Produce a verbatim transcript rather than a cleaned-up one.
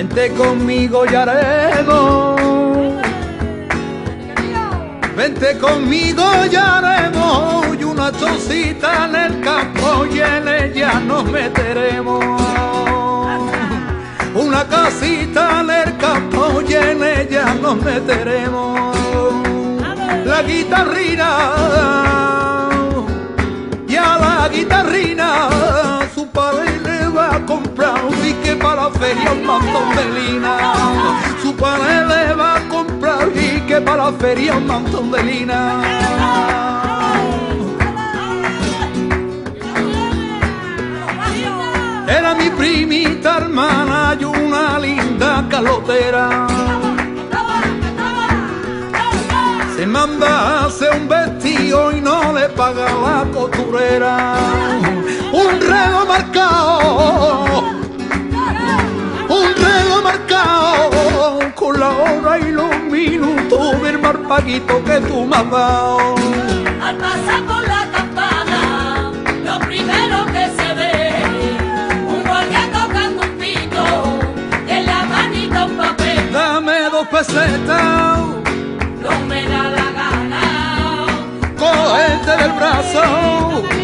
Vente conmigo y haremos, vente conmigo y haremos y una chocita en el campo y en ella nos meteremos. Una casita en el campo y en ella nos meteremos. La guitarrina y a la guitarrina su padre le va a comprar un pique para la feria, un mantón de lina. Su padre le va a comprar un pique para la feria, un mantón de lina. Era mi primita hermana y una linda calotera. Se manda a hacer un vestido y no le paga la costurera. Un reloj marcado, un reloj marcado, con la hora y los minutos del marpaguito que tú me has dado. Al pasar por la campana, lo primero que se ve, un guardia tocando un pito, y en la manita un papel. Dame dos pesetas, no me da la gana, cógete del brazo.